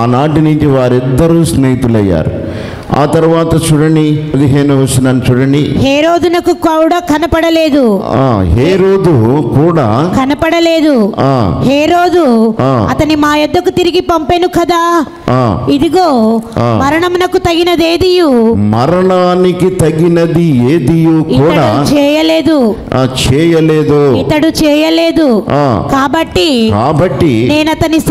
ఆనాటి నుంచి వారిద్దరూ స్నేహితులయ్యారు. ఆ తర్వాత చూడండి 15వ వచనాన్ని చూడండి. హేరోదునకు కూడా కనపడలేదు. హేరోదు కూడా కనపడలేదు. హేరోదు అతని మా యొద్దకు తిరిగి పంపెను కదా. ఇదిగో మరణమునకు తగినదేదియు, మరణానికి తగినది ఏదియు కూడా చేయలేదు ఇతడు చేయలేదు. కాబట్టి నేను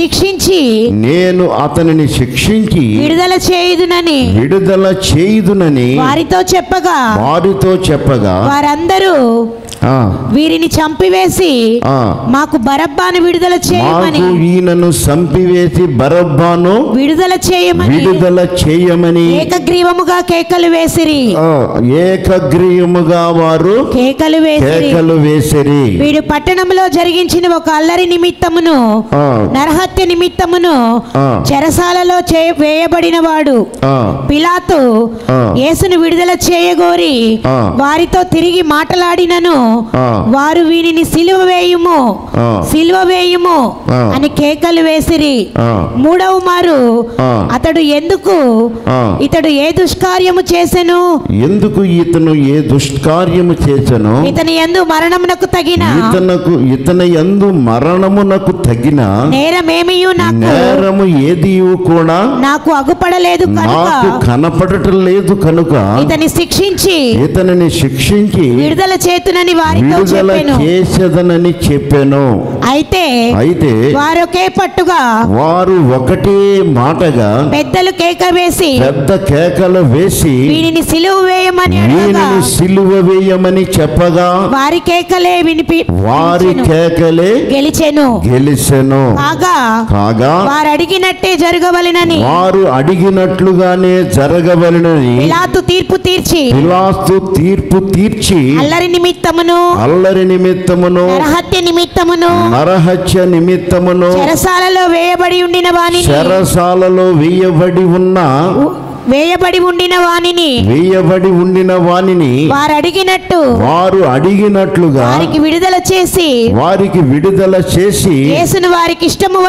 అతనిని శిక్షించి విడుదల చేయుదునని వారితో చెప్పగా వారందరూ వీరిని చంపివేసి మాకు బరబ్బాను విడుదల చేయమని, ఈయనను చంపివేసి బరబ్బాను విడుదల చేయమని ఏకగ్రీవముగా కేకలు వేసిరి. ఏకగ్రీవముగా వారు కేకలు వేసిరి. వీడు పట్టణంలో జరిగించిన ఒక అల్లరి నిమిత్తమును నరహత్య నిమిత్తమును చెరసాలలో వేయబడిన వాడు పిలాతు యేసును విడుదల చేయగోరి వారితో తిరిగి మాట్లాడినను వారు వీనిని సిలువ వేయుము అని కేకలు వేసిరి. మూడవ మారు ఇతడు ఏ దుష్కార్యము చేసెను, ఇతని యందు మరణమునకు తగిన నేరము ఏదియు కూడా నాకు అగుపడలేదు కనపడటం లేదు కనుక ఇతనిని శిక్షించి విడుదల చేసేదనని చెప్పాను. అయితే వారు ఒకటే మాటగా పెద్ద కేకలు వేసి వీనిని సిలువ వేయమని చెప్పగా వారి కేకలే గెలిచెను. కాగా వారు అడిగినట్లుగానే జరగవలెనని పిలాతు తీర్పు తీర్చి అల్లరి నిమిత్తమును నరహత్య నిమిత్తమును చెరసాలలో వేయబడి ఉండిన వానిని వారు అడిగినట్లుగా వారికి విడుదల చేసి యేసును వారికి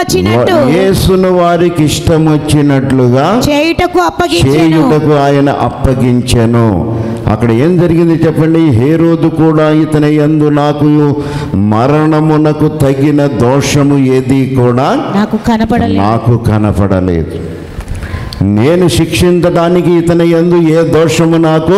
ఇష్టము వచ్చినట్లుగా చేయుటకు ఆయన అప్పగించెను. అక్కడ ఏం జరిగింది చెప్పండి. హేరోదు కూడా ఇతని యందు నాకు మరణమునకు తగిన దోషము ఏది కూడా నాకు కనపడలేదు. నేను శిక్షించడానికి ఇతని యందు ఏ దోషము నాకు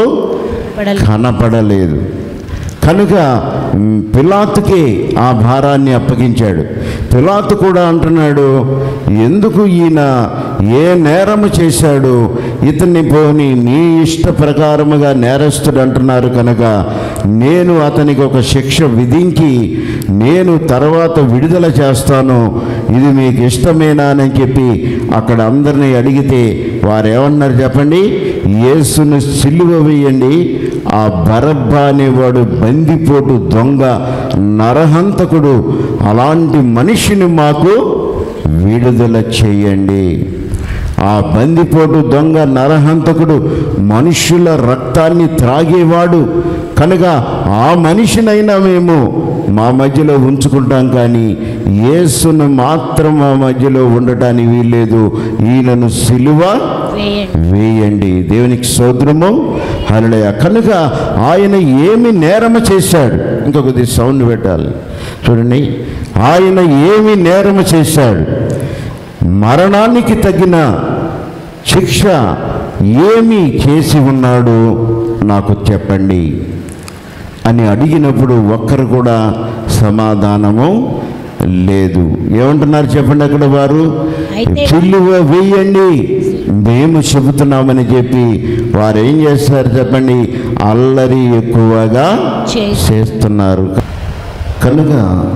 కనపడలేదు కనుక పిలాతుకి ఆ భారాన్ని అప్పగించాడు. పిలాతు కూడా అంటున్నాడు, ఎందుకు ఈయన ఏ నేరము చేశాడు, ఇతన్ని పోని నీ ఇష్ట ప్రకారముగా నేరస్తుడు అంటున్నారు కనుక నేను అతనికి ఒక శిక్ష విధించి నేను తర్వాత విడుదల చేస్తాను, ఇది మీకు ఇష్టమేనా అని చెప్పి అక్కడ అందరినీ అడిగితే వారు ఏమన్నారు చెప్పండి, యేసును సిలువ వేయండి, ఆ బరబ్బా అనేవాడు బందిపోటు దొంగ నరహంతకుడు, అలాంటి మనిషిని మాకు విడుదల చేయండి. ఆ బందిపోటు దొంగ నరహంతకుడు మనుషుల రక్తాన్ని త్రాగేవాడు కనుక ఆ మనిషినైనా మేము మా మధ్యలో ఉంచుకుంటాం, కానీ యేసును మాత్రం మా మధ్యలో ఉండటానికి వీల్లేదు, ఈయనను సిలువ వేయండి. దేవునికి స్తోత్రము, హల్లెలూయా. కనుక ఆయన ఏమి నేరము చేశాడు, ఇంకొకటి సౌండ్ పెట్టాలి చూడండి, ఆయన ఏమి నేరము చేశాడు, మరణానికి తగిన శిక్ష ఏమి చేసి ఉన్నాడు నాకు చెప్పండి అని అడిగినప్పుడు ఒక్కరు కూడా సమాధానము లేదు. ఏమంటున్నారు చెప్పండి అక్కడ వారు, సిలువ వేయండి మేము చెబుతున్నామని చెప్పి వారు ఏం చేస్తారు చెప్పండి, అల్లరి ఎక్కువగా చేస్తున్నారు. కనుక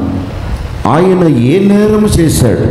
ఆయన ఏ నేరము చేశాడు,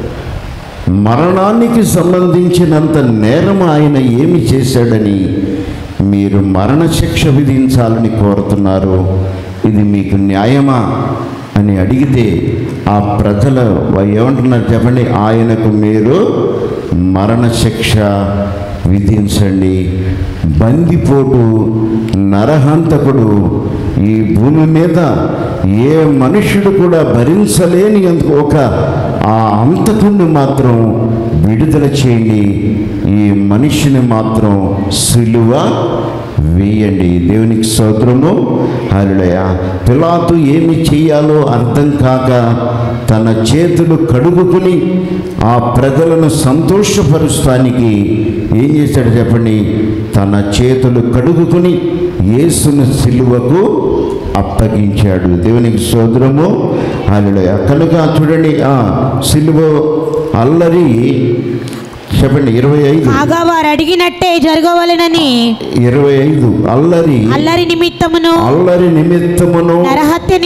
మరణానికి సంబంధించినంత నేరం ఆయన ఏమి చేశాడని మీరు మరణశిక్ష విధించాలని కోరుతున్నారు, ఇది మీకు న్యాయమా అని అడిగితే ఆ ప్రజలు ఏమంటున్నారు చెప్పండి, ఆయనకు మీరు మరణశిక్ష విధించండి. బందిపోటు నరహంతకుడు ఈ భూమి మీద ఏ మనుష్యుడు కూడా భరించలేని ఒక ఆ హంతకుడిని మాత్రం విడుదల చేయండి, ఈ మనిషిని మాత్రం సిలువ వేయండి. దేవునికి స్తోత్రము. హల్లెలూయా. పిలాతు ఏమి చేయాలో అర్థం కాక తన చేతులు కడుగుకుని ఆ ప్రజలను సంతోషపరుస్తానికి ఏం చేశాడు చెప్పండి? తన చేతులు కడుగుకుని యేసును సిలువకు అప్పగించాడు. దేవునికి స్తోత్రము. హల్లెలూయా. కనుక చూడండి, సిలువ అల్లరి చెప్పండి 25. కాగా వారు అడిగినట్టే జరగవలెనని 25 అల్లరి నిమిత్తమును నరహత్య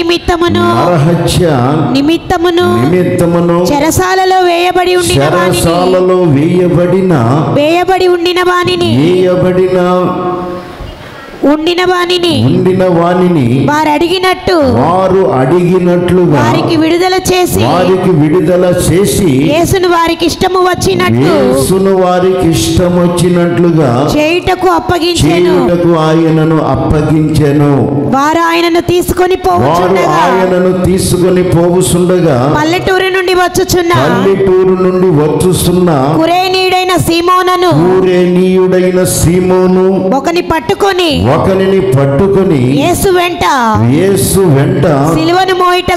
నిమిత్తమును చెరసాలలో వేయబడి ఉండిన వానిని వారు అడిగినట్లుగా వారికి విడుదల చేసి యేసును వారికి ఇష్టము వచ్చినట్లుగా చేయుటకు ఆయనను అప్పగించెను. వారు ఆయనను తీసుకొని పోవుచుండగా పల్లెటూరు నుండి వచ్చుచున్న కురేనీయుడైన సీమోను ఒకని పట్టుకొని యేసు వెంట సిలువను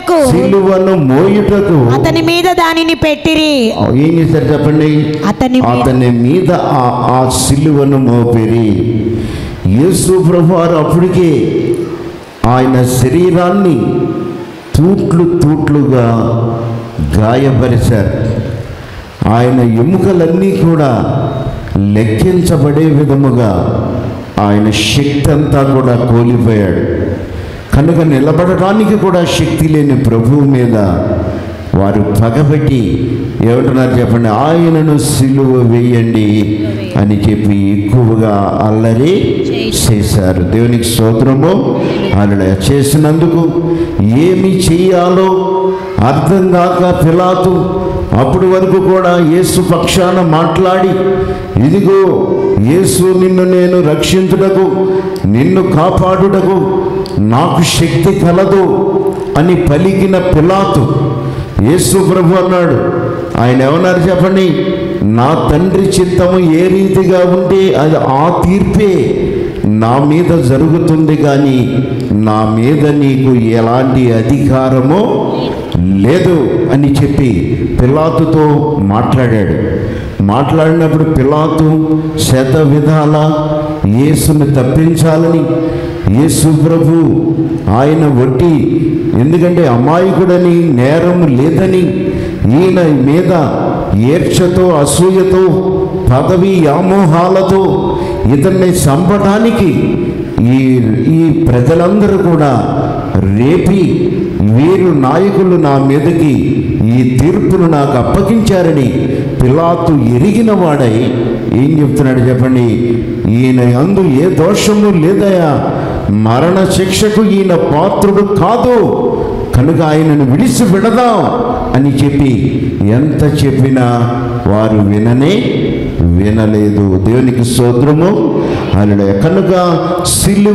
మోయుటకు అతని మీద దానిని పెట్టిరి. ఏం చేశారు చెప్పండి? అతని మీద ఆ సిలువను మోపిరి. యేసు ప్రభువారు అప్పటికే ఆయన శరీరాన్ని తూట్లుగా గాయపరిచారు. ఆయన ఎముకలన్నీ కూడా లెక్కించబడే విధముగా ఆయన శక్తి అంతా కూడా కోల్పోయాడు. కనుక నిలబడటానికి కూడా శక్తి లేని ప్రభువు మీద వారు పగబెట్టి ఏమంటున్నారు చెప్పండి? ఆయనను సిలువ వేయండి అని చెప్పి ఎక్కువగా అల్లరి చేశారు. దేవునికి స్తోత్రము. అలా చేసినందుకు ఏమి చెయ్యాలో అర్థం కాక పిలాతు అప్పటి వరకు కూడా యేసు పక్షాన మాట్లాడి, ఇదిగో యేసు నిన్ను నేను రక్షించుటకు, నిన్ను కాపాడుటకు నాకు శక్తి కలదు అని పలికిన పిలాతు యేసు ప్రభు అన్నాడు. ఆయన ఏమన్నారు చెప్పండి? నా తండ్రి చిత్తము ఏ రీతిగా ఉంటే అది ఆ తీర్పే నా మీద జరుగుతుంది, కానీ నా మీద నీకు ఎలాంటి అధికారమో లేదు అని చెప్పి పిలాతుతో మాట్లాడాడు. మాట్లాడినప్పుడు పిలాతు శత విధాల యేసును తప్పించాలని, యేసు ప్రభు ఆయన వట్టి ఎందుకంటే అమాయకుడని, నేరం లేదని, ఈయన మీద ఈర్ష్యతో అసూయతో పదవి వ్యామోహాలతో ఇతన్ని చంపడానికి ఈ ప్రజలందరూ కూడా రేపి వీరు నాయకులు నా మీదకి ఈ తీర్పును నాకు అప్పగించారని పిలాతు ఎరిగిన వాడై ఏం చెప్తున్నాడు చెప్పండి? ఈయన యందు ఏ దోషము లేదయా, మరణ శిక్షకు ఈయన పాత్రుడు కాదు, కనుక ఆయనను విడిచి విడదాం అని చెప్పి ఎంత చెప్పినా వారు వినలేదు. దేవునికి స్తోత్రము. హల్లెలూయా. కనుక సిలువ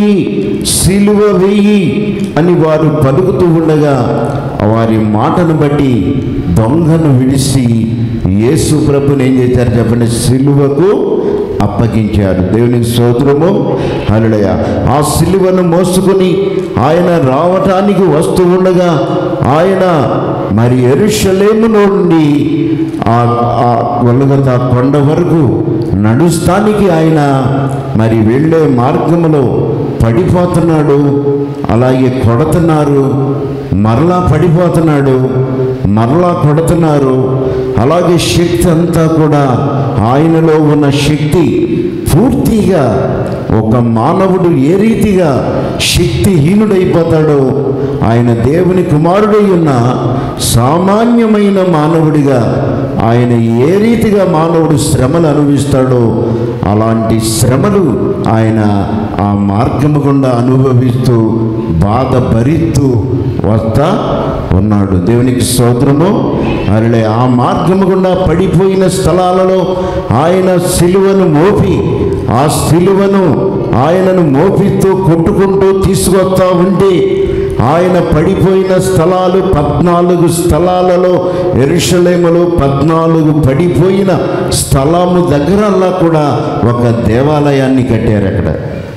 వెయ్యి అని వారు పలుకుతూ ఉండగా వారి మాటను బట్టి దొంగను విడిచి యేసు ప్రభుని ఏం చేశారు చెప్పండి? సిలువకు అప్పగించారు. దేవునికి స్తోత్రము. హల్లెలూయా. ఆ సిలువను మోసుకొని ఆయన రావటానికి వస్తూ ఉండగా ఆయన మరి యెరూషలేము నుండి ఆ గొల్గొతా కొండ వరకు నడుస్తానికి ఆయన మరి వెళ్ళే మార్గంలో పడిపోతున్నాడు. అలాగే కొడుతున్నారు, మరలా పడిపోతున్నాడు, మరలా కొడుతున్నారు. అలాగే శక్తి అంతా కూడా ఆయనలో ఉన్న శక్తి పూర్తిగా ఒక మానవుడు ఏ రీతిగా శక్తిహీనుడైపోతాడో ఆయన దేవుని కుమారుడై ఉన్న సామాన్యమైన మానవుడిగా ఆయన ఏ రీతిగా మానవుడు శ్రమలు అనుభవిస్తాడో అలాంటి శ్రమలు ఆయన ఆ మార్గము గుండా అనుభవిస్తూ బాధ భరిస్తూ వస్తా ఉన్నాడు. దేవునికి స్తోత్రము. అరే ఆ మార్గము గుండా పడిపోయిన స్థలాలలో ఆయన సిలువను మోపి ఆ సిలువను ఆయనను మోపిస్తూ కొట్టుకుంటూ తీసుకొస్తా ఉంటే ఆయన పడిపోయిన స్థలాలు 14 స్థలాలలో యెరూషలేములో 14 పడిపోయిన స్థలము దగ్గరల్లా కూడా ఒక దేవాలయాన్ని కట్టారు. అక్కడ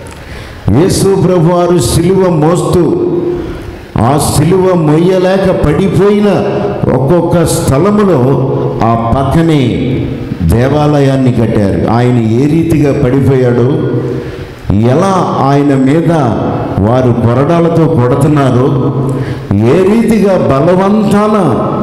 యేసు ప్రభువారు సిలువ మోస్తూ ఆ సిలువ మొయ్యలేక పడిపోయిన ఒక్కొక్క స్థలములో ఆ పక్కనే దేవాలయాన్ని కట్టారు. ఆయన ఏ రీతిగా పడిపోయాడో, ఎలా ఆయన మీద వారు కొరడాలతో కొడుతున్నారో, ఏ రీతిగా బలవంతాన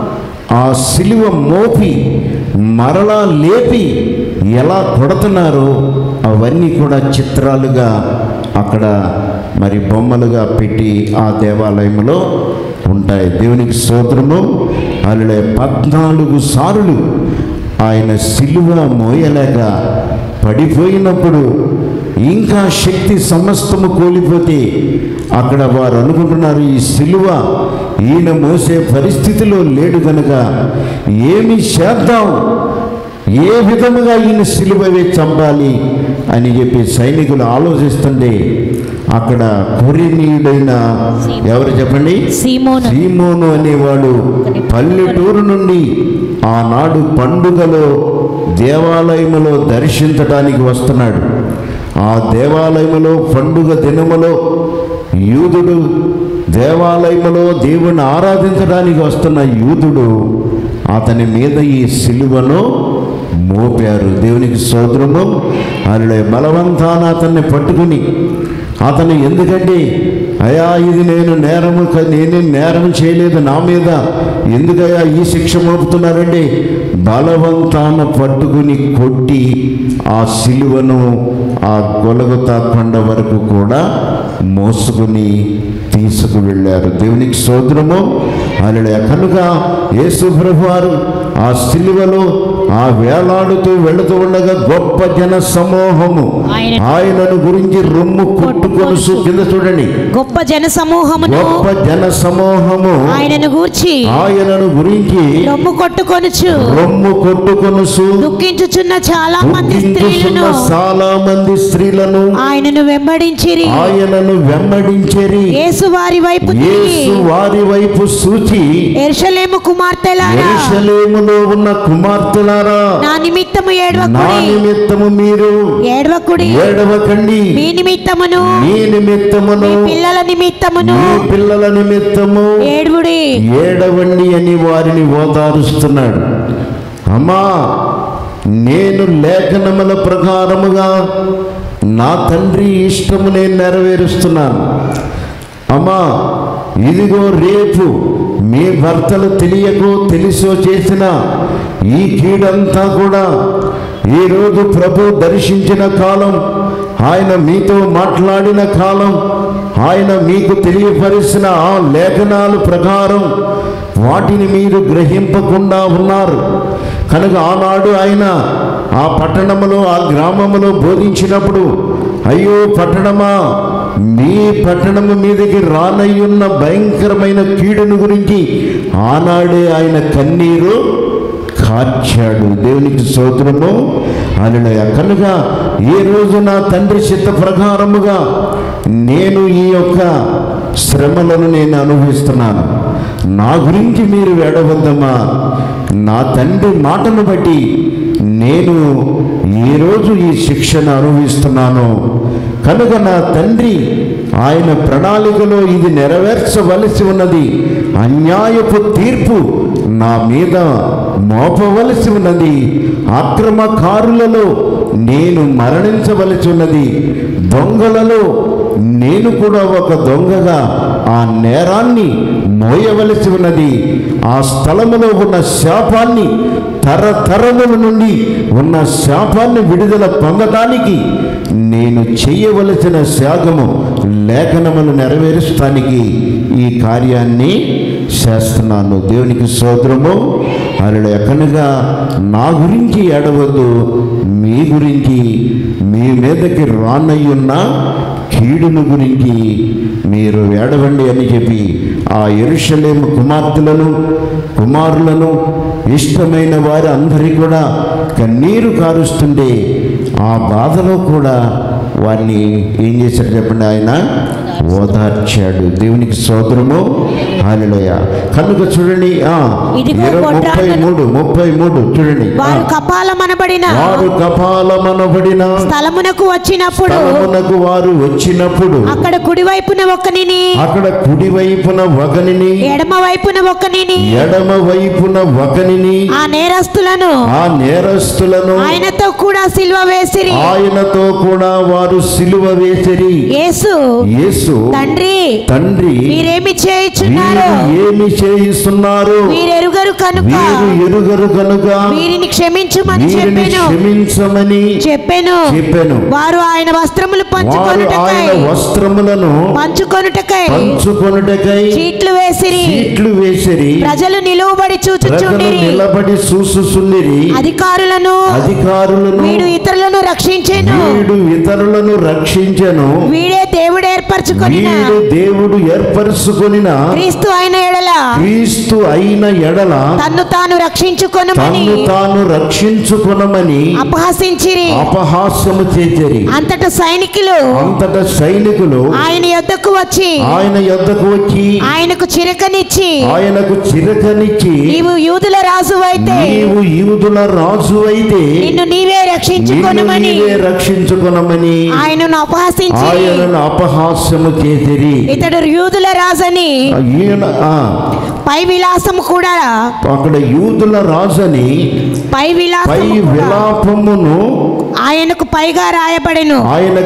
ఆ సిలువ మోపి మరలా లేపి ఎలా కొడుతున్నారో అవన్నీ కూడా చిత్రాలుగా అక్కడ మరి బొమ్మలుగా పెట్టి ఆ దేవాలయంలో ఉంటాయి. దేవునికి స్తోత్రము. అలా 14 సార్లు ఆయన సిలువ మోయలేక పడిపోయినప్పుడు ఇంకా శక్తి సమస్తము కోల్పోతే అక్కడ వారు అనుకుంటున్నారు, ఈ సిలువ ఈయన మోసే పరిస్థితిలో లేడు కనుక ఏమి చేద్దాం, ఏ విధముగా ఈయన సిలువ వేసి చంపాలి అని చెప్పి సైనికులు ఆలోచిస్తుంటే అక్కడ కొరినీయుడైన ఎవరు చెప్పండి, సీమోను అనేవాడు పల్లెటూరు నుండి ఆనాడు పండుగలో దేవాలయములో దర్శించడానికి వస్తున్నాడు. ఆ దేవాలయములో పండుగ దినములో యూదుడు దేవాలయములో దేవుని ఆరాధించడానికి వస్తున్న యూదుడు అతని మీద ఈ సిలువను మోపారు. దేవునికి స్తోత్రము. అలా బలవంతాన అతన్ని పట్టుకుని అతను, ఎందుకంటే అయ్యా ఇది నేనేం నేరం చేయలేదు, నా మీద ఎందుకయ్యా ఈ శిక్ష మోపుతున్నారండి, బలవంతాన పట్టుకుని కొట్టి ఆ సిలువను ఆ గొలగొతా కొండ వరకు కూడా మోసుకుని తీసుకువెళ్ళారు. దేవునికి స్తోత్రము. అలా కనుక యేసు ప్రభువారు ఆ సిలువలో ఆ వేలాడుతూ వెళుతూ ఉండగా గొప్ప జన సమూహము ఆయనను గురించి రొమ్ము కొట్టుకొనుచు, కింద చూడండి, గొప్ప జన సమూహము ఆయనను గురించి రొమ్ము కొట్టుకొనుచు దుఃఖించుచున్న చాలా మంది స్త్రీలను ఆయనను వెంబడించిరి. యేసు వారి వైపు చూచి, యెరూషలేము యెరూషలేములో ఉన్న కుమార్తెలారా, నా నిమిత్తము మీరు ఏడవకండి, మీ నిమిత్తమును పిల్లల నిమిత్తము ఏడవండి అని వారిని ఓదారుస్తున్నాడు. అమ్మా, నేను లేఖనముల ప్రకారముగా నా తండ్రి ఇష్టము నేను నెరవేరుస్తున్నాను. అమ్మా, ఇదిగో రేపు మీ భర్తలు తెలియకో తెలిసో చేసిన ఈ కీడంతా కూడా ఈరోజు ప్రభు దర్శించిన కాలం, ఆయన మీతో మాట్లాడిన కాలం, ఆయన మీకు తెలియపరిచిన ఆ లేఖనాల ప్రకారం వాటిని మీరు గ్రహింపకుండా ఉన్నారు కనుక ఆనాడు ఆయన ఆ పట్టణములో ఆ గ్రామములో బోధించినప్పుడు, అయ్యో పట్టణమా, మీ పట్టణము మీదకి రానయ్యున్న భయంకరమైన కీడును గురించి ఆనాడే ఆయన కన్నీరు కార్చాడు. దేవునికి స్తోత్రము. హల్లెలూయా. కనుక ఈ రోజు నా తండ్రి చిత్త ప్రకారముగా నేను ఈ యొక్క శ్రమలను నేను అనుభవిస్తున్నాను, నా గురించి మీరు ఏడవద్దమ్మా. నా తండ్రి మాటను బట్టి నేను ఈరోజు ఈ శిక్షను అనుభవిస్తున్నాను కనుక నా తండ్రి ఆయన ప్రణాళికలో ఇది నెరవేర్చవలసి ఉన్నది, అన్యాయపు తీర్పు నా మీద మోపవలసి ఉన్నది, అక్రమకారులలో నేను మరణించవలసి ఉన్నది, దొంగలలో నేను కూడా ఒక దొంగగా ఆ నేరాన్ని మోయవలసి ఉన్నది, ఆ స్థలములో ఉన్న శాపాన్ని తరతరముల నుండి ఉన్న శాపాన్ని విడుదల పొందడానికి నేను చేయవలసిన త్యాగము లేఖనములు నెరవేర్చడానికి ఈ కార్యాన్ని చేస్తున్నాను. దేవునికి స్తోత్రము. హల్లెలూయా. కనుక నా గురించి ఏడవద్దు, మీ గురించి మీ మీదకి రానయ్యున్న కీడును గురించి మీరు ఏడవండి అని చెప్పి ఆ యెరూషలేము కుమారులను ఇష్టమైన వారు అందరికీ కూడా కన్నీరు కారుస్తుంటే ఆ బాధలో కూడా వారిని ఏం చేశారు చెప్పండి, ఆయన ఓదార్చాడు. దేవునికి స్తోత్రము. హల్లెలూయా. కనుక చూడండి ఇదిగో 33 చూడండి. వారు కపాలమనబడిన స్థలమునకు వచ్చినప్పుడు వారు వచ్చినప్పుడు అక్కడ కుడివైపున ఒకనిని ఎడమ వైపున ఒకనిని ఆ నేరస్తులను ఆయనతో కూడా సిలువ వేసిరి. వారు సిలువ వేసిరి. యేసు తండ్రి మీరేమి చేయుచున్నారు? ఏమి చేయిస్తున్నారు? వీరెరుగరు కనుక వీరిని క్షమించమని చెప్పెను. వారు ఆయన వస్త్రములు పంచుకొనుటకై చీట్లు వేసిరి. ప్రజలు నిలువబడి చూచుచుండిరి. అధికారులను వీడు ఇతరులను రక్షించెను. వీడే దేవుడు ఏర్పరచుకొనిన క్రీస్తు అయిన ఎడల తన్ను తాను రక్షించుకొనమని అపహాస్యము చేసిరి. అంతటా సైనికులు ఆయన యొద్దకు వచ్చి ఆయనకు చిరకనిచ్చి నీవు యూదుల రాజు అయితే నిన్ను నీవే రక్షించుకొనమని ఆయనను అపహాస్యము చేసిరి. ఇతడు యూదుల రాజని పై విలాసము కూడా అక్కడ యూదుల రాజని పై విలాపమును ఆయనకు పైగా రాయబడెను.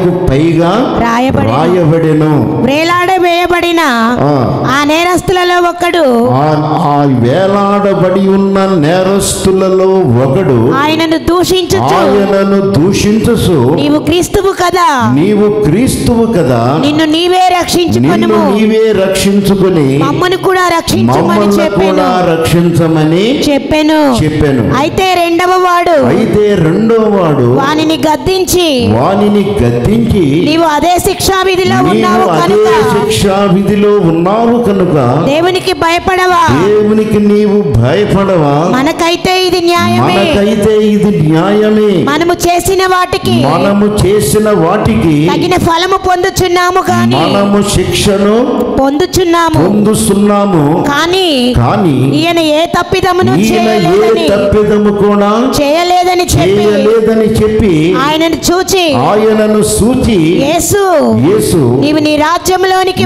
వేలాడవేయబడిన ఆ నేరస్తులలో ఒకడు వేలాడబడి ఉన్న నేరస్తులలో ఒకడు ఆయనను దూషించుచు నీవు క్రీస్తువు కదా నిన్ను నీవే రక్షించుకొని మమ్మను కూడా రక్షించమని చెప్పెను. అయితే రెండవ వాడు వానిని గద్దించి నీవు అదే శిక్షా విధిలో ఉన్నావు కనుక దేవునికి భయపడవా? మనకైతే ఇది న్యాయమే. మనము చేసిన వాటికి తగిన ఫలము పొందుచున్నాము కానీ మనము శిక్షను పొందుచున్నాము కానీ ఈయన ఏ తప్పిదమును చేయలేదని చెప్పి ఆయనను చూచి యేసు నీవు నీ రాజ్యములోనికి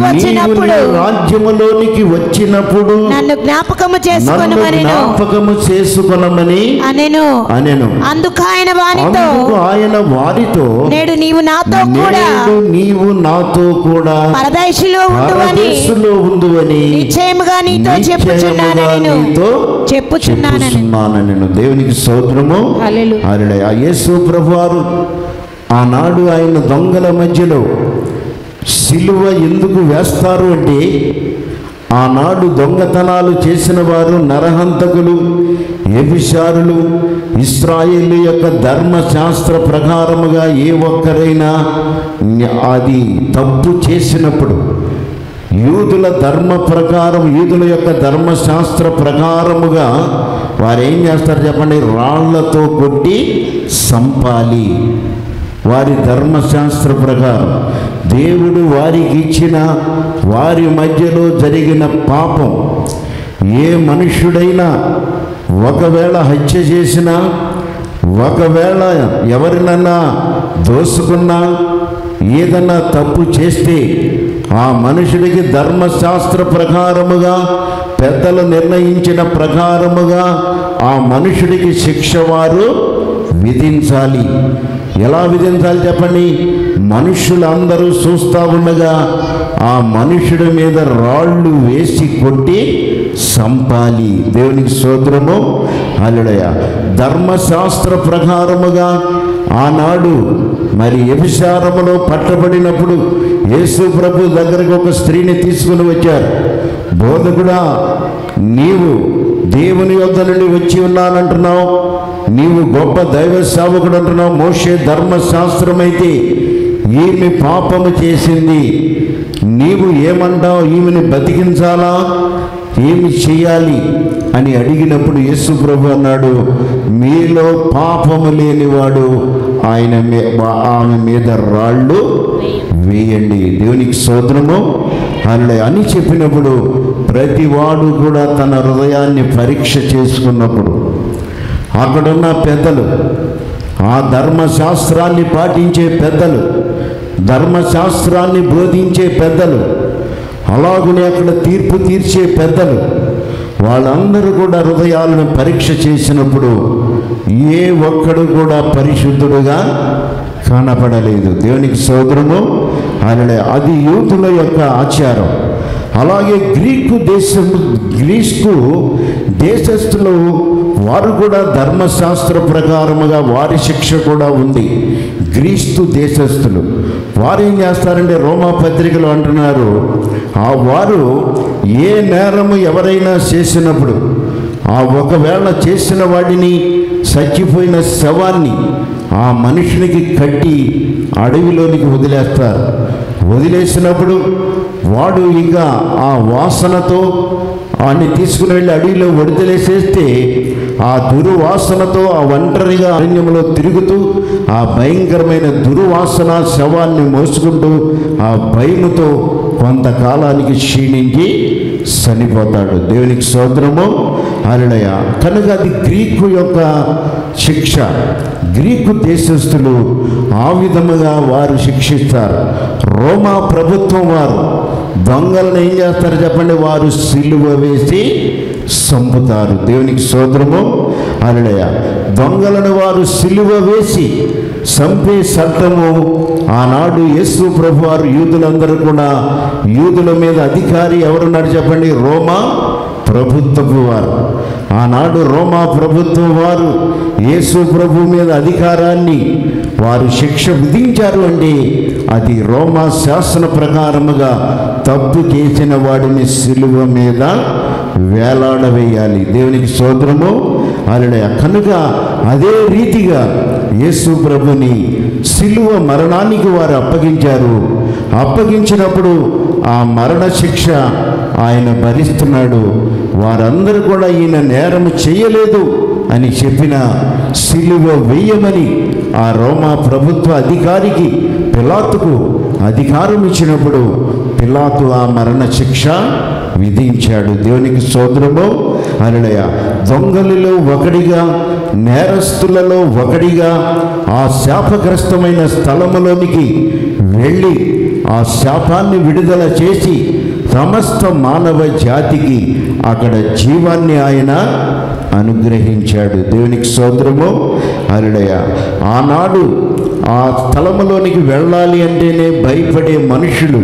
వచ్చినప్పుడు నన్ను జ్ఞాపకము చేసుకొనమని అనెను. అందుకు ఆయన వారితో నేడు నీవు నాతో కూడా పరదేశులో ఉందువని నిశ్చయముగా నీతో చెప్పుచున్నాను. దేవునికి స్తోత్రము. హల్లెలూయా. యేసు ప్రభువారు ఆనాడు ఆయన దొంగల మధ్యలో సిలువ ఎందుకు వేస్తారు అంటే ఆనాడు దొంగతనాలు చేసిన వారు నరహంతకులు, వ్యభిచారులు. ఇశ్రాయేలు యొక్క ధర్మశాస్త్ర ప్రకారముగా ఏ ఒక్కరైనా అది తప్పు చేసినప్పుడు యూదుల యొక్క ధర్మశాస్త్ర ప్రకారముగా వారు ఏం చేస్తారు చెప్పండి? రాళ్లతో కొట్టి సంపాలి. వారి ధర్మశాస్త్ర ప్రకారం దేవుడు వారికి ఇచ్చిన వారి మధ్యలో జరిగిన పాపం ఏ మనుష్యుడైనా ఒకవేళ హత్య చేసినా, ఒకవేళ ఎవరినన్నా దోసుకున్నా, ఏదన్నా తప్పు చేస్తే ఆ మనుషుడికి ధర్మశాస్త్ర ప్రకారముగా పెద్దలు నిర్ణయించిన ప్రకారముగా ఆ మనుషుడికి శిక్ష వారు విధించాలి. ఎలా విధించాలి చెప్పండి? మనుషులందరూ చూస్తూ ఉండగా ఆ మనుషుడి మీద రాళ్ళు వేసి కొట్టి సంపాలి. దేవునికి స్తోత్రము. హల్లెలూయా. ధర్మశాస్త్ర ప్రకారముగా ఆనాడు మరి వ్యభిచారములో పట్టబడినప్పుడు యేసు ప్రభు దగ్గరకు ఒక స్త్రీని తీసుకుని వచ్చారు. బోధకుడా, నీవు దేవుని యొద్ద నుండి వచ్చి ఉన్నానంటున్నావు, నీవు గొప్ప దైవ సేవకుడు అంటున్నావు. మోషే ధర్మశాస్త్రం అయితే ఈమె పాపము చేసింది, నీవు ఏమంటావు? ఈమెను బతికించాలా, ఏమి చేయాలి అని అడిగినప్పుడు యేసు ప్రభు అన్నాడు, మీలో పాపము లేనివాడు ఆమె మీద రాళ్ళు వేయండి. దేవునికి స్తోత్రము. హల్లెలూయా అని చెప్పినప్పుడు ప్రతివాడు కూడా తన హృదయాన్ని పరీక్ష చేసుకున్నప్పుడు అక్కడున్న పెద్దలు, ఆ ధర్మశాస్త్రాన్ని పాటించే పెద్దలు, ధర్మశాస్త్రాన్ని బోధించే పెద్దలు, అలాగనే అక్కడ తీర్పు తీర్చే పెద్దలు, వాళ్ళందరూ కూడా హృదయాలను పరీక్ష చేసినప్పుడు ఏ ఒక్కడు కూడా పరిశుద్ధుడుగా కనపడలేదు. దేవునికి స్తోత్రము. హల్లెలూయా. అది యూదుల యొక్క ఆచారం. అలాగే గ్రీకు దేశస్థులు వారు కూడా ధర్మశాస్త్ర ప్రకారముగా వారి శిక్ష కూడా ఉంది. గ్రీస్తు దేశస్థులు వారు ఏం చేస్తారంటే రోమా పత్రికలు అంటున్నారు, వారు ఏ నేరము ఎవరైనా చేసినప్పుడు ఒకవేళ చేసిన వాడిని చచ్చిపోయిన శవాన్ని ఆ మనుషునికి కట్టి అడవిలోనికి వదిలేస్తారు. వదిలేసినప్పుడు వాడు ఇంకా ఆ వాసనతో వాడిని తీసుకుని వెళ్ళి అడవిలో వదిలేసేస్తే ఆ దుర్వాసనతో ఆ ఒంటరిగా అరణ్యంలో తిరుగుతూ ఆ భయంకరమైన దుర్వాసన శవాన్ని మోసుకుంటూ ఆ భయముతో కొంతకాలానికి క్షీణించి చనిపోతాడు. దేవునికి స్తోత్రము. హల్లెలూయా. కనుక అది గ్రీకు యొక్క శిక్ష. గ్రీకు దేశస్థులు ఆ విధముగా వారు శిక్షిస్తారు. రోమా ప్రభుత్వం వారు దొంగలను ఏం చేస్తారు చెప్పండి? వారు సిలువ వేసి చంపుతారు. దేవునికి స్తోత్రము. హల్లెలూయా. దొంగలను వారు సిలువ వేసి చంపే చట్టము ఆనాడు యేసు ప్రభు వారు యూదులందరూ కూడా, యూదుల మీద అధికారి ఎవరున్నారు చెప్పండి? రోమా ప్రభుత్వపు వారు. ఆనాడు రోమా ప్రభుత్వం వారు యేసు ప్రభు మీద అధికారాన్ని వారు శిక్ష విధించారు అంటే అది రోమా శాసన ప్రకారముగా తప్పు చేసిన వాడిని సిలువ మీద వేలాడవేయాలి. దేవునికి స్తోత్రము. హల్లెలూయా. కనుక అదే రీతిగా యేసు ప్రభుని సిలువ మరణానికి వారు అప్పగించారు. అప్పగించినప్పుడు ఆ మరణ శిక్ష ఆయన భరిస్తున్నాడు. వారందరూ కూడా ఈయన నేరము చేయలేదు అని చెప్పిన సిలువ వేయమని ఆ రోమా ప్రభుత్వ అధికారికి పిలాతుకు అధికారం ఇచ్చినప్పుడు పిలాతు ఆ మరణ శిక్ష విధించాడు. దేవునికి స్తోత్రము. హల్లెలూయా. దొంగలలో ఒకడిగా, నేరస్తులలో ఒకడిగా ఆ శాపగ్రస్తమైన స్థలములోనికి వెళ్ళి ఆ శాపాన్ని విడుదల చేసి సమస్త మానవ జాతికి అక్కడ జీవాన్ని ఆయన అనుగ్రహించాడు. దేవునికి స్తోత్రము. హల్లెలూయా. ఆనాడు ఆ స్థలములోనికి వెళ్ళాలి అంటేనే భయపడే మనుషులు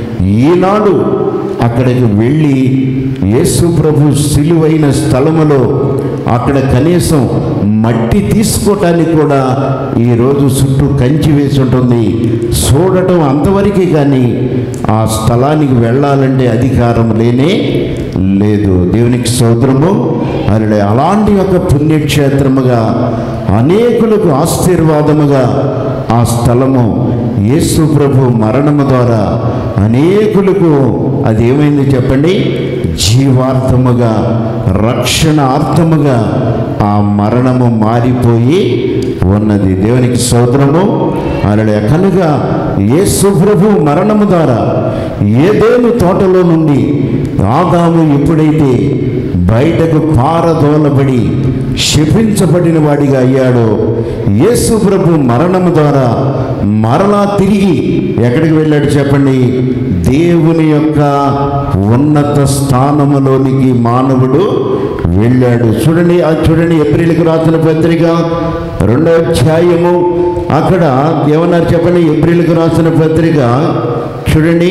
ఈనాడు అక్కడికి వెళ్ళి యేసు ప్రభు సిలువైన స్థలములో అక్కడ కనీసం మట్టి తీసుకోవటానికి కూడా ఈరోజు చుట్టూ కంచి వేసి ఉంటుంది. చూడటం అంతవరకే కానీ ఆ స్థలానికి వెళ్ళాలంటే అధికారం లేనే లేదు. దేవునికి స్తోత్రము. హల్లెలూయా. అలాంటి ఒక పుణ్యక్షేత్రముగా అనేకులకు ఆశీర్వాదముగా ఆ స్థలము యేసు ప్రభు మరణము ద్వారా అనేకులకు అది ఏమైంది చెప్పండి? జీవార్థముగా, రక్షణార్థముగా ఆ మరణము మారిపోయి ఉన్నది. దేవునికి స్తోత్రము. హల్లెలూయా. కనుక యేసు ప్రభు మరణము ద్వారా ఏదెను తోటలో నుండి ఆదాము ఎప్పుడైతే బయటకు పారదోలబడి శపించబడిన వాడిగా అయ్యాడో, యేసు ప్రభు మరణము ద్వారా మరలా తిరిగి ఎక్కడికి వెళ్ళాడు చెప్పండి? దేవుని యొక్క ఉన్నత స్థానములోనికి మానవుడు వెళ్ళాడు. చూడండి ఏప్రిల్కి రాసిన పత్రిక 2వ అధ్యాయము అక్కడ ఏమన్నారు చెప్పండి? ఏప్రిల్కి రాసిన పత్రిక చూడండి.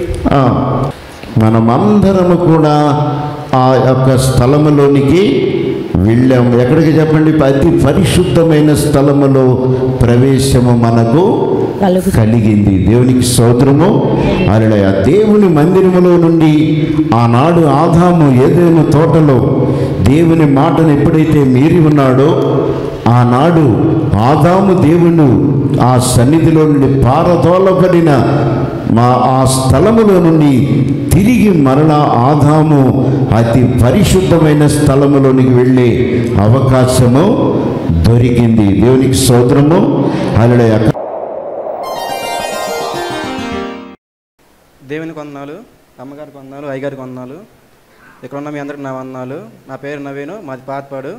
మనమందరము కూడా ఆ యొక్క స్థలములోనికి వెళ్ళాము. ఎక్కడికి చెప్పండి? అతి పరిశుద్ధమైన స్థలములో ప్రవేశము మనకు కలిగింది. దేవునికి స్తోత్రము. హల్లెలూయా. దేవుని మందిరములో నుండి ఆనాడు ఆదాము ఏదైనా తోటలో దేవుని మాటను ఎప్పుడైతే మీరి ఉన్నాడో ఆనాడు ఆదాము దేవుడు ఆ సన్నిధిలో నుండి పారదోలబడిన ఆ స్థలములో నుండి తిరిగి మరలా ఆదాము అతి పరిశుద్ధమైన స్థలములోనికి వెళ్ళే అవకాశము దొరికింది. దేవునికి స్తోత్రము. హల్లెలూయా. దేవునికి వందనాలు, అమ్మగారికి వందనాలు, అయ్యగారికి వందనాలు, ఇక్కడ ఉన్న మీ అందరికి నా వందనాలు. నా పేరు నవీను, మాది పాతపాడు.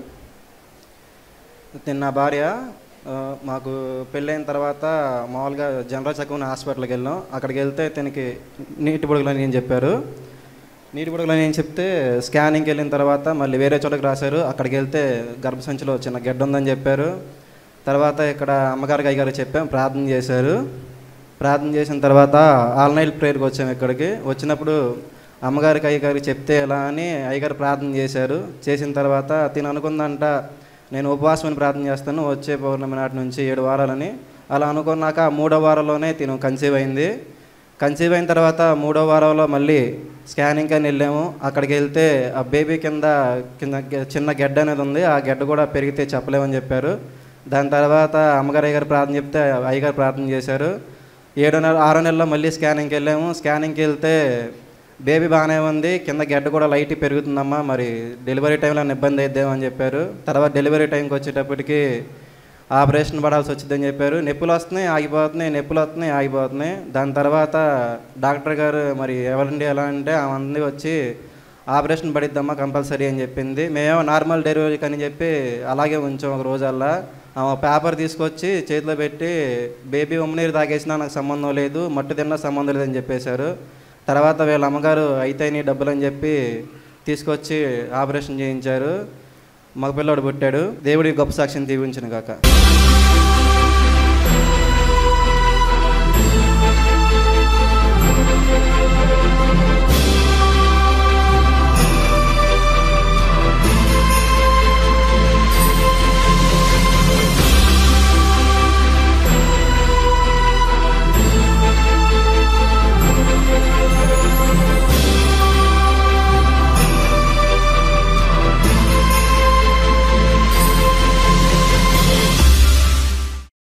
నా భార్య మాకు పెళ్ళైన తర్వాత మామూలుగా జనరల్ చెకప్ హాస్పిటల్కి వెళ్ళాం. అక్కడికి వెళ్తే తనకి నీటి బుడగలని ఏం చెప్పారు. నీటి బుడగలని ఏం చెప్తే స్కానింగ్కి వెళ్ళిన తర్వాత మళ్ళీ వేరే చోటకి రాశారు. అక్కడికి వెళ్తే గర్భసంచిలో చిన్న గడ్డ ఉందని చెప్పారు. తర్వాత ఇక్కడ అమ్మగారికి అయ్యగారికి చెప్పాం, ప్రార్థన చేశారు. ప్రార్థన చేసిన తర్వాత ఆల్ నైట్ ప్రేయర్కి వచ్చాము. ఇక్కడికి వచ్చినప్పుడు అమ్మగారికి అయ్యగారికి చెప్తే ఎలా అని అయ్యగారు ప్రార్థన చేశారు. చేసిన తర్వాత తిను అనుకుందంట, నేను ఉపవాసమని ప్రార్థన చేస్తాను వచ్చే పౌర్ణమి నాటి నుంచి 7 వారాలని. అలా అనుకున్నాక 3వ వారంలోనే తిను కన్సీవ్ అయింది. కన్సీవ్ అయిన తర్వాత 3వ వారంలో మళ్ళీ స్కానింగ్ అని వెళ్ళాము. అక్కడికి వెళ్తే ఆ బేబీ కింద చిన్న గెడ్డ అనేది ఉంది, ఆ గెడ్డ కూడా పెరిగితే చెప్పలేమని చెప్పారు. దాని తర్వాత అమ్మగారు అయ్యగారు ప్రార్థన చెప్తే అయ్యగారు ప్రార్థన చేశారు. 6వ నెలలో మళ్ళీ స్కానింగ్కి వెళ్ళాము. స్కానింగ్కి వెళ్తే బేబీ బాగానే ఉంది, కింద గడ్డ కూడా లైట్ పెరుగుతుందమ్మా, మరి డెలివరీ టైంలో ఇబ్బంది అయిద్దామని చెప్పారు. తర్వాత డెలివరీ టైంకి వచ్చేటప్పటికి ఆపరేషన్ పడాల్సి వచ్చిందని చెప్పారు. నొప్పులు వస్తున్నాయి ఆగిపోతున్నాయి, నొప్పులు వస్తున్నాయి ఆగిపోతున్నాయి. దాని తర్వాత డాక్టర్ గారు మరి ఎవరండి ఎలా అంటే ఆమె వచ్చి ఆపరేషన్ పడిద్దమ్మా కంపల్సరీ అని చెప్పింది. మేమేమో నార్మల్ డెలివరీకి అని చెప్పి అలాగే ఉంచాం. ఒక రోజల్లా ఆమె పేపర్ తీసుకొచ్చి చేతిలో పెట్టి బేబీ ఉమ్మనీరు తాగేసినా నాకు సంబంధం లేదు, మట్టు తిన్నా సంబంధం లేదని చెప్పేశారు. తర్వాత వీళ్ళ అమ్మగారు అయితే నీ డబ్బులు అని చెప్పి తీసుకొచ్చి ఆపరేషన్ చేయించారు. మగపిల్లాడు పుట్టాడు. దేవుడి గొప్ప సాక్ష్యం దీవించును గాక.